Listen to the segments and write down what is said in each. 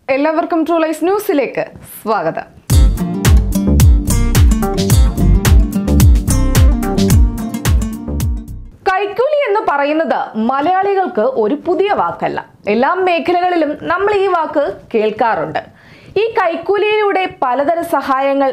എല്ലാവർക്കും true life ന്യൂസിലേക്ക് സ്വാഗതം. കൈക്കൂലി എന്ന് പറയുന്നത് മലയാളികൾക്ക് ഒരു പുതിയ വാക്കല്ല. എല്ലാ മേഖലകളിലും നമ്മൾ ഈ വാക്ക് കേൾക്കാറുണ്ട്. ഈ കൈക്കൂലിയിലൂടെ പലതരം സഹായങ്ങൾ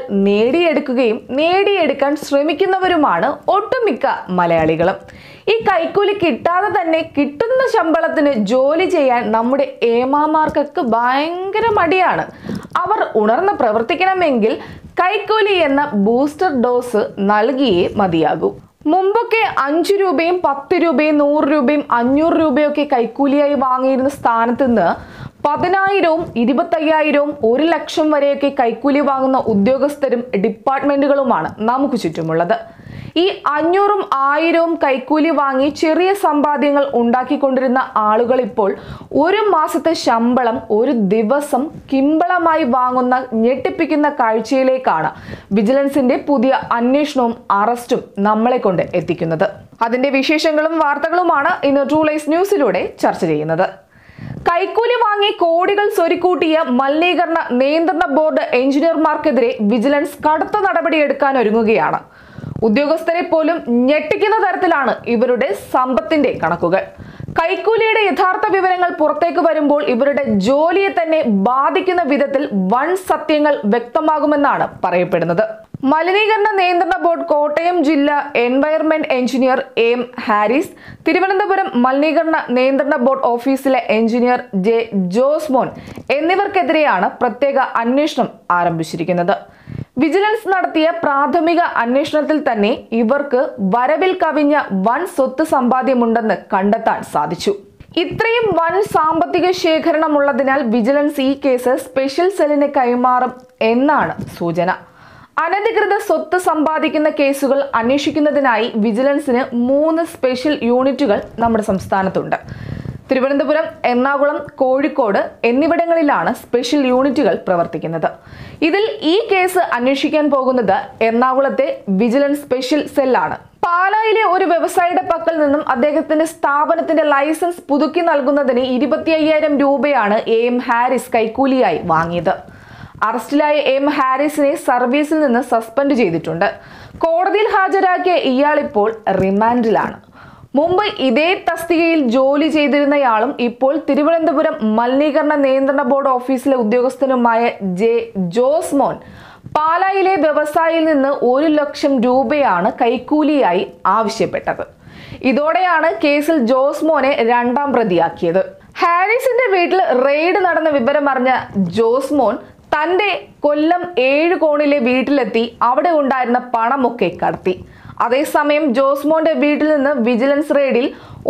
നേടിയെടുക്കാൻ ശ്രമിക്കുന്നവരുമാണ് ഒട്ടുമിക്ക മലയാളികളും. ഈ കൈക്കൂലി കിട്ടാതെ തന്നെ കിട്ടുന്ന ശമ്പളത്തിന് ജോലി ചെയ്യാൻ നമ്മുടെ ഏമാമാർക്കൊക്കെ ഭയങ്കര മടിയാണ്. അവർ ഉണർന്ന് പ്രവർത്തിക്കണമെങ്കിൽ കൈക്കൂലി എന്ന ബൂസ്റ്റർ ഡോസ് നൽകിയേ മതിയാകൂ. മുമ്പൊക്കെ 5 രൂപയും 10 രൂപയും 100 രൂപയും 500 രൂപയൊക്കെ കൈക്കൂലിയായി വാങ്ങിയിരുന്ന സ്ഥാനത്ത് നിന്ന് 10,000-ഉം 25,000-ഉം 1 ലക്ഷം വരെയൊക്കെ കൈക്കൂലി വാങ്ങുന്ന ഉദ്യോഗസ്ഥരും ഡിപ്പാർട്ട്മെന്റുകളുമാണ് നമുക്ക് ചുറ്റുമുള്ളത്. ഈ 500-ഉം 1000-ഉം കൈക്കൂലി വാങ്ങി ചെറിയ സമ്പാദ്യങ്ങൾ ഉണ്ടാക്കിക്കൊണ്ടിരുന്ന ആളുകൾ ഇപ്പോൾ ഒരു മാസത്തെ ശമ്പളം ഒരു ദിവസം കിമ്പളമായി വാങ്ങുന്ന ഞെട്ടിപ്പിക്കുന്ന കാഴ്ചയിലേക്കാണ് വിജിലൻസിന്റെ പുതിയ അന്വേഷണവും അറസ്റ്റും നമ്മളെ കൊണ്ട് എത്തിക്കുന്നത്. അതിന്റെ വിശേഷങ്ങളും വാർത്തകളുമാണ് ഇന്ന് ട്രൂ ലൈഫ് ന്യൂസിലൂടെ ചർച്ച ചെയ്യുന്നത്. കൈക്കൂലി വാങ്ങി കോടികൾ സ്വരുക്കൂട്ടിയ മലിനീകരണ നിയന്ത്രണ ബോർഡ് എഞ്ചിനീയർമാർക്കെതിരെ വിജിലൻസ് കടുത്ത നടപടിയെടുക്കാൻ ഒരുങ്ങുകയാണ്. ഉദ്യോഗസ്ഥരെ പോലും ഞെട്ടിക്കുന്ന തരത്തിലാണ് ഇവരുടെ സമ്പത്തിന്റെ കണക്കുകൾ. കൈക്കൂലിയുടെ യഥാർത്ഥ വിവരങ്ങൾ പുറത്തേക്ക് വരുമ്പോൾ ഇവരുടെ ജോലിയെ തന്നെ ബാധിക്കുന്ന വിധത്തിൽ വൻ സത്യങ്ങൾ വ്യക്തമാകുമെന്നാണ് പറയപ്പെടുന്നത്. മലിനീകരണ നിയന്ത്രണ ബോർഡ് കോട്ടയം ജില്ലാ environment engineer M Haris, Thiruvananthapuram മലിനീകരണ നിയന്ത്രണ ബോർഡ് ഓഫീസിലെ എഞ്ചിനീയർ ജെ ജോസ്മോൻ എന്നിവർക്കെതിരെയാണ് പ്രത്യേക അന്വേഷണം ആരംഭിച്ചിരിക്കുന്നത്. വിജിലൻസ് നടത്തിയ പ്രാഥമിക അന്വേഷണത്തിൽ തന്നെ ഇവർക്ക് വരവിൽ കവിഞ്ഞ വൻ സ്വത്ത് സമ്പാദ്യമുണ്ടെന്ന് കണ്ടെത്താൻ സാധിച്ചു. ഇത്രയും വൻ സാമ്പത്തിക ശേഖരണമുള്ളതിനാൽ വിജിലൻസ് ഈ കേസ് സ്പെഷ്യൽ സെല്ലിന് കൈമാറും എന്നാണ് സൂചന. അനധികൃത സ്വത്ത് സമ്പാദിക്കുന്ന കേസുകൾ അന്വേഷിക്കുന്നതിനായി വിജിലൻസിന് 3 സ്പെഷ്യൽ യൂണിറ്റുകൾ നമ്മുടെ സംസ്ഥാനത്തുണ്ട്. തിരുവനന്തപുരം, എറണാകുളം, കോഴിക്കോട് എന്നിവിടങ്ങളിലാണ് സ്പെഷ്യൽ യൂണിറ്റുകൾ പ്രവർത്തിക്കുന്നത്. ഇതിൽ ഈ കേസ് അന്വേഷിക്കാൻ പോകുന്നത് എറണാകുളത്തെ വിജിലൻസ് സ്പെഷ്യൽ സെല്ലാണ്. പാലായിലെ ഒരു വ്യവസായിയുടെ പക്കൽ നിന്നും അദ്ദേഹത്തിന്റെ സ്ഥാപനത്തിന്റെ ലൈസൻസ് പുതുക്കി നൽകുന്നതിന് 25,000 രൂപയാണ് എം ഹാരിസ് കൈക്കൂലിയായി വാങ്ങിയത്. അറസ്റ്റിലായ എം ഹാരിസിനെ സർവീസിൽ നിന്ന് സസ്പെൻഡ് ചെയ്തിട്ടുണ്ട്. കോടതിയിൽ ഹാജരാക്കിയ ഇയാൾ ഇപ്പോൾ റിമാൻഡിലാണ്. മുമ്പ് ഇതേ തസ്തികയിൽ ജോലി ചെയ്തിരുന്നയാളും ഇപ്പോൾ തിരുവനന്തപുരം മലിനീകരണ നിയന്ത്രണ ബോർഡ് ഓഫീസിലെ ഉദ്യോഗസ്ഥനുമായ ജെ ജോസ്മോൻ പാലായിലെ വ്യവസായിയിൽ നിന്ന് 1 ലക്ഷം രൂപയാണ് കൈക്കൂലിയായി ആവശ്യപ്പെട്ടത്. ഇതോടെയാണ് കേസിൽ ജോസ്മോനെ 2ാം പ്രതിയാക്കിയത്. ഹാരിസിന്റെ വീട്ടിൽ റെയ്ഡ് നടന്ന വിവരമറിഞ്ഞ ജോസ്മോൻ തന്റെ കൊല്ലം 7 കോണിലെ വീട്ടിലെത്തി അവിടെ ഉണ്ടായിരുന്ന പണമൊക്കെ കടത്തി. അതേസമയം ജോസ്മോന്റെ വീട്ടിൽ നിന്ന് വിജിലൻസ് റെയ്ഡിൽ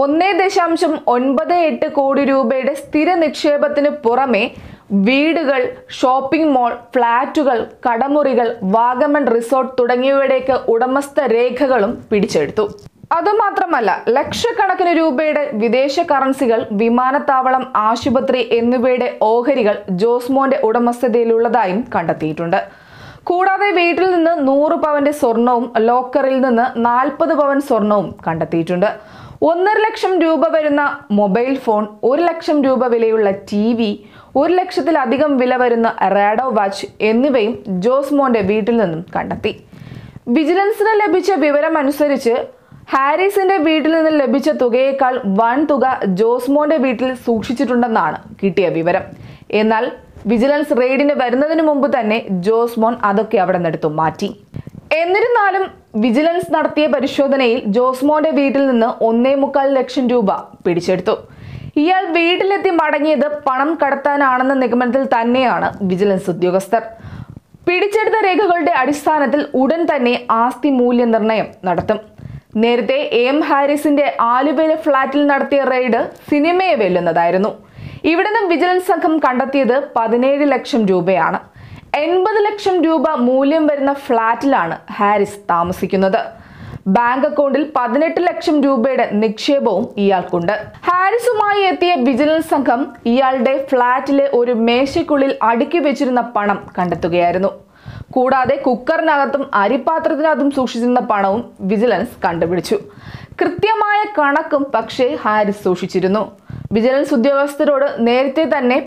1.98 കോടി രൂപയുടെ സ്ഥിര നിക്ഷേപത്തിന് പുറമെ വീടുകൾ, ഷോപ്പിംഗ് മാൾ, ഫ്ളാറ്റുകൾ, കടമുറികൾ, വാഗമൺ റിസോർട്ട് തുടങ്ങിയവയുടെയൊക്കെ ഉടമസ്ഥ രേഖകളും പിടിച്ചെടുത്തു. അതുമാത്രമല്ല, ലക്ഷക്കണക്കിന് രൂപയുടെ വിദേശ കറൻസികൾ, വിമാനത്താവളം, ആശുപത്രി എന്നിവയുടെ ഓഹരികൾ ജോസ്മോന്റെ ഉടമസ്ഥതയിലുള്ളതായും കണ്ടെത്തിയിട്ടുണ്ട്. കൂടാതെ വീട്ടിൽ നിന്ന് 100 പവന്റെ സ്വർണവും ലോക്കറിൽ നിന്ന് 40 പവൻ സ്വർണവും കണ്ടെത്തിയിട്ടുണ്ട്. 1.5 ലക്ഷം രൂപ വരുന്ന മൊബൈൽ ഫോൺ, 1 ലക്ഷം രൂപ വിലയുള്ള TV, 1 ലക്ഷത്തിലധികം വില വരുന്ന റാഡോ വാച്ച് എന്നിവയും ജോസ്മോന്റെ വീട്ടിൽ നിന്നും കണ്ടെത്തി. വിജിലൻസിന് ലഭിച്ച വിവരമനുസരിച്ച് ഹാരിസിന്റെ വീട്ടിൽ നിന്ന് ലഭിച്ച തുകയേക്കാൾ വൻ തുക ജോസ്മോന്റെ വീട്ടിൽ സൂക്ഷിച്ചിട്ടുണ്ടെന്നാണ് കിട്ടിയ വിവരം. എന്നാൽ വിജിലൻസ് റെയ്ഡിന് വരുന്നതിന് മുമ്പ് തന്നെ ജോസ്മോൻ അതൊക്കെ അവിടെ നിന്നെടുത്തു മാറ്റി. എന്നിരുന്നാലും വിജിലൻസ് നടത്തിയ പരിശോധനയിൽ ജോസ്മോന്റെ വീട്ടിൽ നിന്ന് 1.25 ലക്ഷം രൂപ പിടിച്ചെടുത്തു. ഇയാൾ വീട്ടിലെത്തി മടങ്ങിയത് പണം കടത്താനാണെന്ന നിഗമനത്തിൽ തന്നെയാണ് വിജിലൻസ് ഉദ്യോഗസ്ഥർ. പിടിച്ചെടുത്ത രേഖകളുടെ അടിസ്ഥാനത്തിൽ ഉടൻ തന്നെ ആസ്തി മൂല്യനിർണ്ണയം നടത്തും. നേരത്തെ എം ഹാരിസിന്റെ ആലുവയിലെ ഫ്ളാറ്റിൽ നടത്തിയ റെയ്ഡ് സിനിമയെ വെല്ലുന്നതായിരുന്നു. ഇവിടെ നിന്ന് വിജിലൻസ് സംഘം കണ്ടെത്തിയത് 17 ലക്ഷം രൂപയാണ്. 80 ലക്ഷം രൂപ മൂല്യം വരുന്ന ഫ്ളാറ്റിലാണ് ഹാരിസ് താമസിക്കുന്നത്. ബാങ്ക് അക്കൗണ്ടിൽ 18 ലക്ഷം രൂപയുടെ നിക്ഷേപവും ഇയാൾക്കുണ്ട്. ഹാരിസുമായി എത്തിയ വിജിലൻസ് സംഘം ഇയാളുടെ ഫ്ളാറ്റിലെ ഒരു മേശയ്ക്കുള്ളിൽ അടുക്കി വെച്ചിരുന്ന പണം കണ്ടെത്തുകയായിരുന്നു. കൂടാതെ കുക്കറിനകത്തും അരിപ്പാത്രത്തിനകത്തും സൂക്ഷിച്ചിരുന്ന പണവും വിജിലൻസ് കണ്ടുപിടിച്ചു. കൃത്യമായ കണക്കും പക്ഷേ ഹാരിസ് സൂക്ഷിച്ചിരുന്നു. വിജിലൻസ് ഉദ്യോഗസ്ഥരോട് നേരത്തെ തന്നെ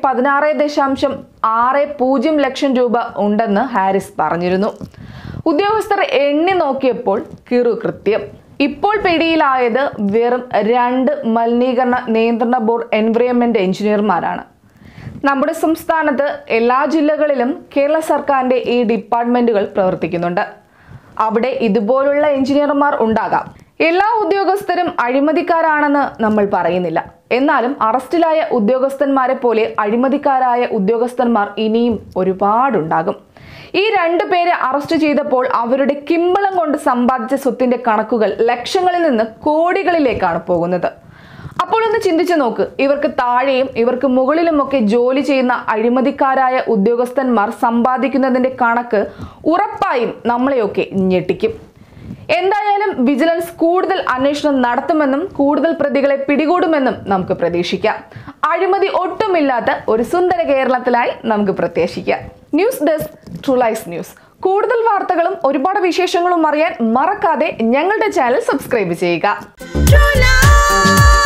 16.60 ലക്ഷം രൂപ ഉണ്ടെന്ന് ഹാരിസ് പറഞ്ഞിരുന്നു. ഉദ്യോഗസ്ഥർ എണ്ണി നോക്കിയപ്പോൾ കൃത്യം. ഇപ്പോൾ പിടിയിലായത് വെറും 2 മലിനീകരണ നിയന്ത്രണ ബോർഡ് എൻവയോൺമെന്റ് എഞ്ചിനീയർമാരാണ്. നമ്മുടെ സംസ്ഥാനത്ത് എല്ലാ ജില്ലകളിലും കേരള സർക്കാരിന്റെ ഈ ഡിപ്പാർട്ട്മെന്റുകൾ പ്രവർത്തിക്കുന്നുണ്ട്. അവിടെ ഇതുപോലുള്ള എഞ്ചിനീയർമാർ ഉണ്ടാകാം. എല്ലാ ഉദ്യോഗസ്ഥരും അഴിമതിക്കാരാണെന്ന് നമ്മൾ പറയുന്നില്ല. എന്നാലും അറസ്റ്റിലായ ഉദ്യോഗസ്ഥന്മാരെ പോലെ അഴിമതിക്കാരായ ഉദ്യോഗസ്ഥന്മാർ ഇനിയും ഒരുപാടുണ്ടാകും. ഈ 2 പേരെ അറസ്റ്റ് ചെയ്തപ്പോൾ അവരുടെ കിമ്പളം കൊണ്ട് സമ്പാദിച്ച സ്വത്തിന്റെ കണക്കുകൾ ലക്ഷങ്ങളിൽ നിന്ന് കോടികളിലേക്കാണ് പോകുന്നത്. അപ്പോൾ ഒന്ന് ചിന്തിച്ചു നോക്ക്, ഇവർക്ക് താഴെയും ഇവർക്ക് മുകളിലുമൊക്കെ ജോലി ചെയ്യുന്ന അഴിമതിക്കാരായ ഉദ്യോഗസ്ഥന്മാർ സമ്പാദിക്കുന്നതിന്റെ കണക്ക് ഉറപ്പായും നമ്മളെയൊക്കെ ഞെട്ടിക്കും. എന്തായാലും വിജിലൻസ് കൂടുതൽ അന്വേഷണം നടത്തുമെന്നും കൂടുതൽ പ്രതികളെ പിടികൂടുമെന്നും നമുക്ക് പ്രതീക്ഷിക്കാം. അഴിമതി ഒട്ടുമില്ലാത്ത ഒരു സുന്ദര കേരളത്തിലായി നമുക്ക് പ്രത്യാശിക്കാം. News desk true life news. കൂടുതൽ വാർത്തകളും ഒരുപാട് വിശേഷങ്ങളും അറിയാൻ മറക്കാതെ ഞങ്ങളുടെ ചാനൽ സബ്സ്ക്രൈബ് ചെയ്യുക.